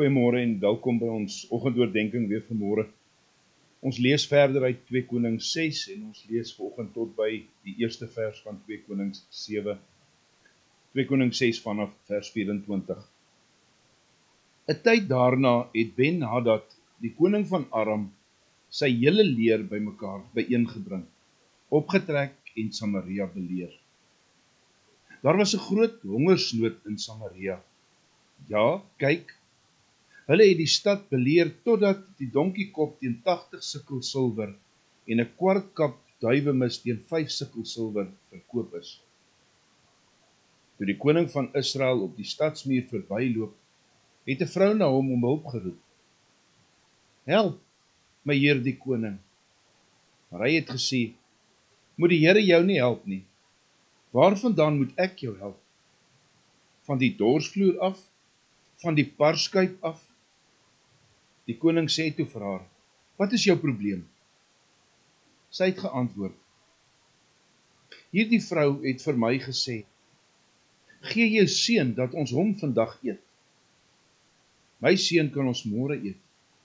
Goeiemôre en welkom by ons oggendoordenking weer vanmôre. Ons lees verder uit 2 Konings 6 en ons lees vanoggend tot by die eerste vers van 2 Konings 7. 2 Konings 6 vanaf vers 24. 'n Tyd daarna het Ben-Hadad, die koning van Aram, sy hele leer bymekaar byeengebring, opgetrek en Samaria beleer. Daar was 'n groot hongersnood in Samaria. Ja, kyk, hulle het die stad beleer totdat die donkiekop teen 80 sikkel silwer en 'n kwartkap duiwemis teen 5 sikkel silwer verkoop is. Toe die koning van Israel op die stadsmuur verbyloop, het 'n vrou na hom om hulp geroep. Help, my heer die koning. Maar hy het gesê, moet die Here jou nie help nie. Waarvandaan moet ek jou help? Van die dorsvloer af? Van die parskuip af? Die koning sê toe vir haar, wat is jou probleem? Sy het geantwoord, hierdie vrou het vir my gesê, gee jou seun dat ons hom vandag eet. My seun kan ons môre eet.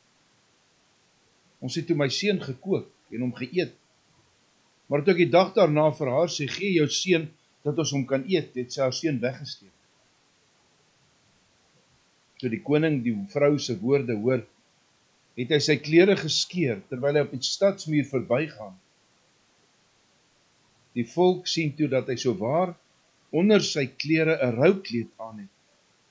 Ons het toe my seun gekook en hom geëet. Maar toe ek die dag daarna vir haar sê, gee jou seun dat ons hom kan eet, het sy haar seun weggesteek. Toe die koning die vrou se woorde hoor, het hy sy klere geskeur, terwyl hy op die stadsmuur verbygaan. Die volk sien toe dat hy sowaar onder sy klere 'n roukleed aan het.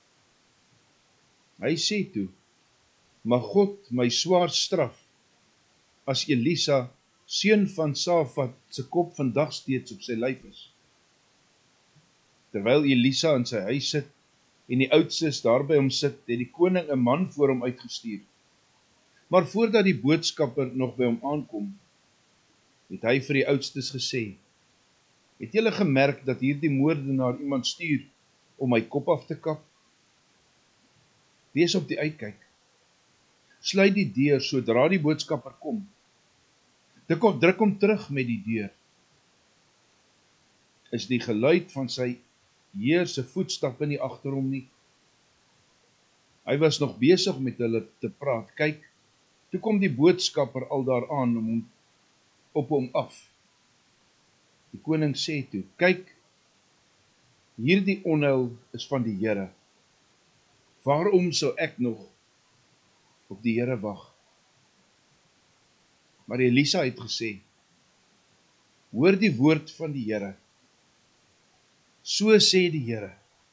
Hy sê toe, mag God my swaar straf, as Elisa, seun van Safat, se kop vandag steeds op sy lyf is. Terwyl Elisa in sy huis sit, en die oudstes daar by hom sit, het die koning 'n man voor hom uitgestuur. Maar voordat die boodskapper nog by hom aankom, het hy vir die oudstes gesê, het julle gemerk dat hierdie moordenaar iemand stuur om my kop af te kap? Wees op die uitkyk. Sluit die deur sodra die boodskapper kom. Druk hom terug met die deur. Is die geluid van sy heer se voetstappe nie agter hom nie? Hy was nog besig met hulle te praat. Kyk, toe kom die boodskapper al daaraan op hom af. Die koning sê toe, kyk, hierdie onheil is van die Here. Waarom sou ek nog op die Here wag? Maar Elisa het gesê, hoor die woord van die Here. So sê die Here,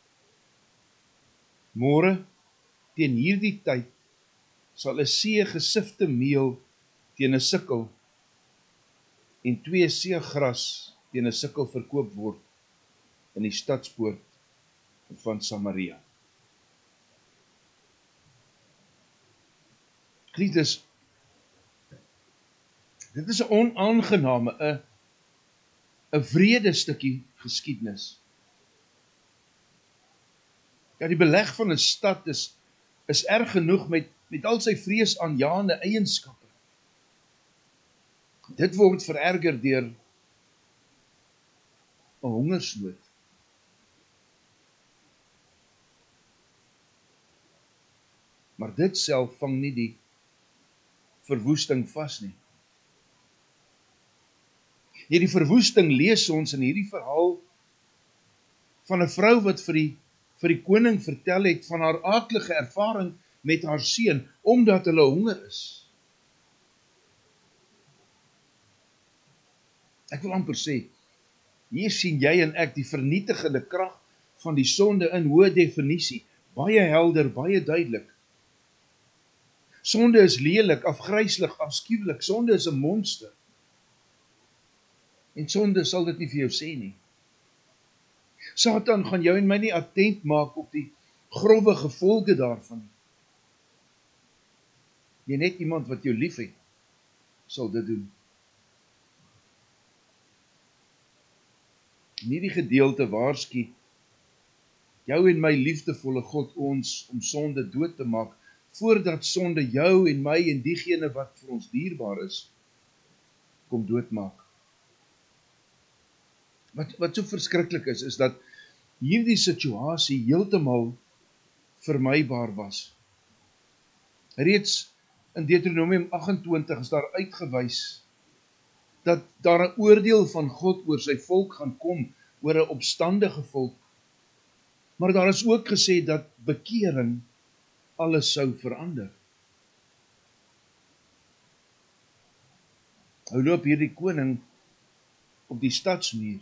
môre teen hierdie tyd sal 'n see gesifte meel teen 'n sikkel en 2 see gras teen 'n sikkel verkoop word in die stadspoort van Samaria. Dit is 'n onaangename, 'n wrede stukkie geskiedenis. Ja, die beleg van 'n stad is erg genoeg met al sy vreesaanjaende eienskappe. Dit word vererger deur 'n hongersnood. Maar dit self vang nie die verwoesting vas nie. Die verwoesting lees ons in hierdie verhaal van 'n vrou wat vir die koning vertel het van haar aaklige ervaring met haar seun, omdat hulle honger is. Ek wil amper sê, hier sien jy en ek die vernietigende krag van die sonde in hoë definisie, baie helder, baie duidelik. Sonde is lelik, afgryslik, afskuwelik, sonde is 'n monster. En sonde sal dit nie vir jou sê nie. Satan gaan jou en my nie attent maak op die grove gevolge daarvan nie. Jy net iemand wat jou lief het, sal dit doen. In hierdie gedeelte waarsku jou en my liefdevolle God ons om sonde dood te maak, voordat sonde jou en my en diegene wat vir ons dierbaar is, kom doodmaak. Wat so verskriklik is dat hierdie situasie heeltemal vermybaar was. Reeds in Deuteronomium 28 is daar uitgewys dat daar 'n oordeel van God oor sy volk gaan kom, oor 'n opstandige volk. Maar daar is ook gesê dat bekering alles sou verander. Nou loop hierdie koning op die stadsmuur.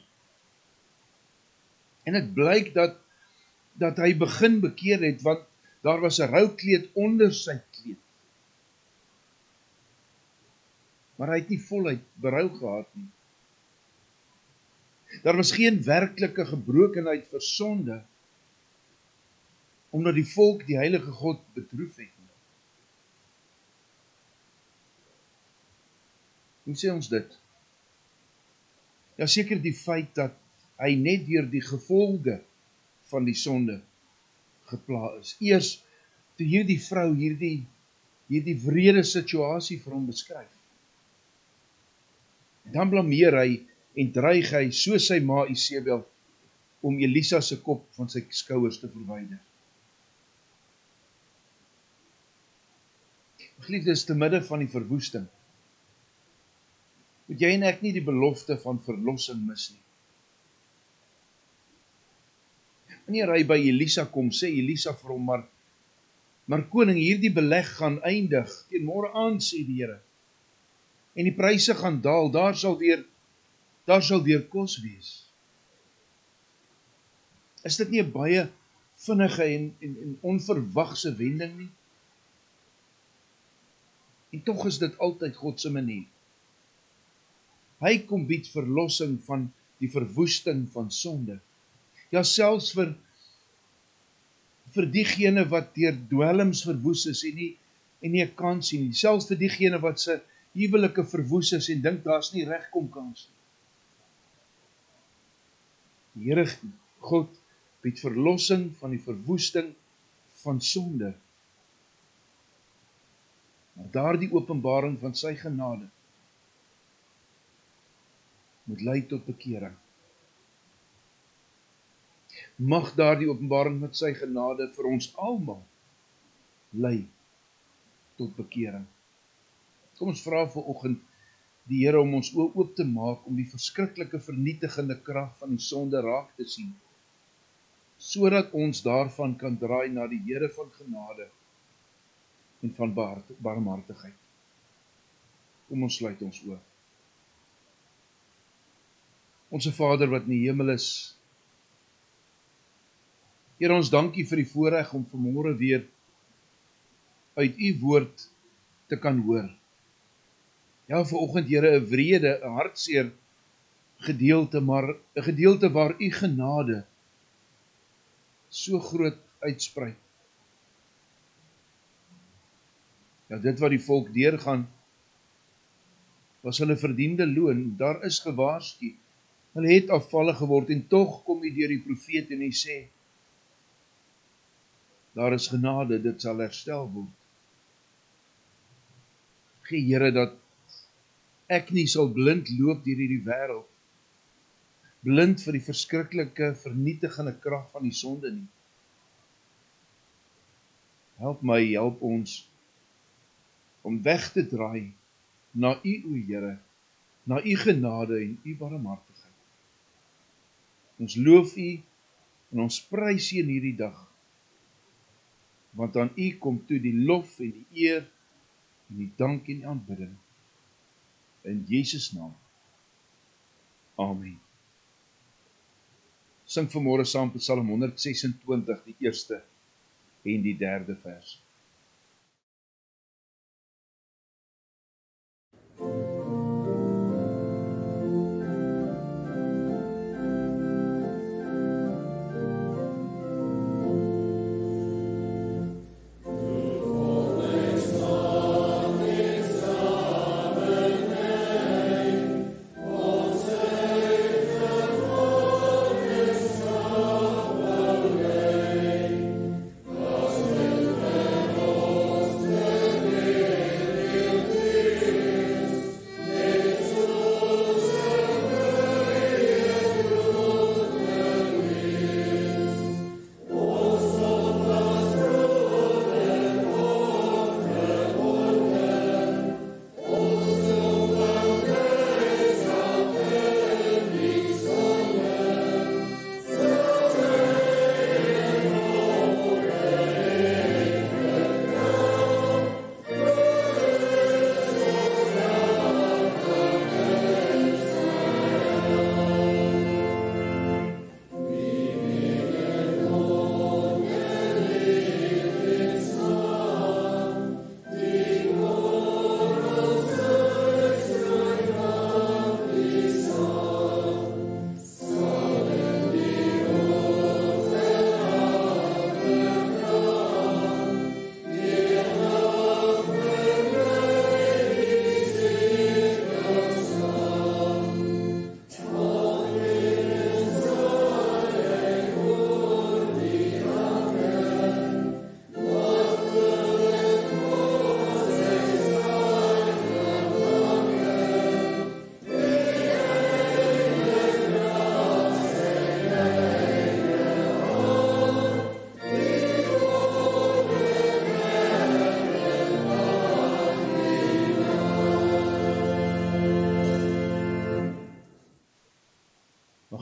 En dit blyk dat hy begin bekeer het, want daar was 'n roukleed onder sy kleed. Maar hy het nie voluit berou gehad nie. Daar was geen werklike gebrokenheid vir sonde, omdat die volk die heilige God bedroef het. Hoe sê ons dit? Ja, seker die feit dat hy net deur die gevolge van die sonde gepla is. Eers toe hierdie vrou hierdie wrede situasie vir hom beskryf. En dan blameer hy en dreig hy soos sy ma Isebel om Elisa se kop van sy skouers te verwyder. Geliefdes, te midde van die verwoesting, moet jy en ek nie die belofte van verlossing mis nie. Wanneer hy by Elisa kom, sê Elisa vir hom, maar koning, hierdie beleg gaan eindig, teen môre aand, sê die Here, en die pryse gaan daal, daar sal weer kos wees. Is dit nie 'n baie vinnige en onverwagse wending nie? En tog is dit altyd God se manier. Hy kom bied verlossing van die verwoesting van sonde. Ja, selfs vir diegene wat deur dwelms verwoes is en nie 'n kans sien nie. Selfs vir diegene wat se huwelike verwoes is en dink daar's nie regkom kans nie. Die Here God bied verlossing van die verwoesting van sonde. Maar daardie openbaring van sy genade moet lei tot bekering. Mag daardie openbaring met sy genade vir ons almal lei tot bekering. Kom ons vra vanoggend die Here om ons oë oop te maak om die verskriklike vernietigende krag van die sonde raak te sien, sodat ons daarvan kan draai na die Here van genade en van barmhartigheid. Kom ons sluit ons oë. Onse Vader wat in die hemel is, Here, ons dankie vir die voorreg om vanmôre weer uit u woord te kan hoor. Ja, vanoggend, Here, 'n wrede, 'n hartseer gedeelte, maar 'n gedeelte waar u genade so groot uitsprei. Ja, dit wat die volk deurgaan, was hulle verdiende loon. Daar is gewaarsku. Hulle het afvallig geword en tog kom u deur die profeet en hy sê, daar is genade, dit sal herstel word. Gee Here dat ek nie sal blind loop deur hierdie wêreld, blind vir die verskriklike, vernietigende krag van die sonde nie. Help my, help ons om weg te draai na u, o Here, na u genade en u barmhartigheid. Ons loof u en ons prys u in hierdie dag, want aan u kom toe die lof en die eer en die dank en die aanbidding. In Jesus naam. Amen. Sing vanmôre saam Psalm 126, die eerste en die derde vers.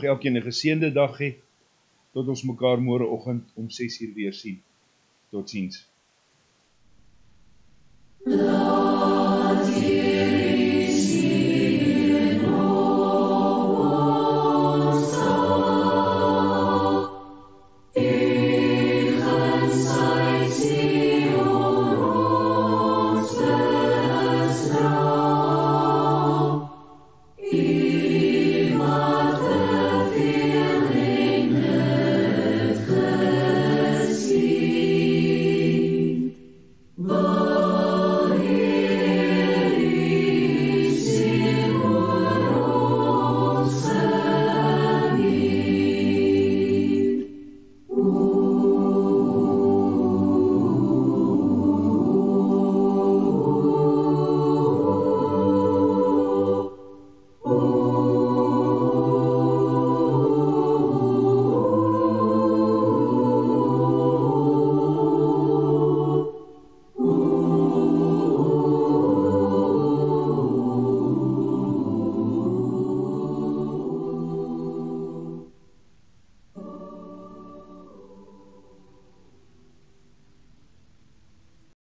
Mag elkeen 'n geseënde dag hê, tot ons mekaar môreoggend om 6:00 weer sien. Totsiens.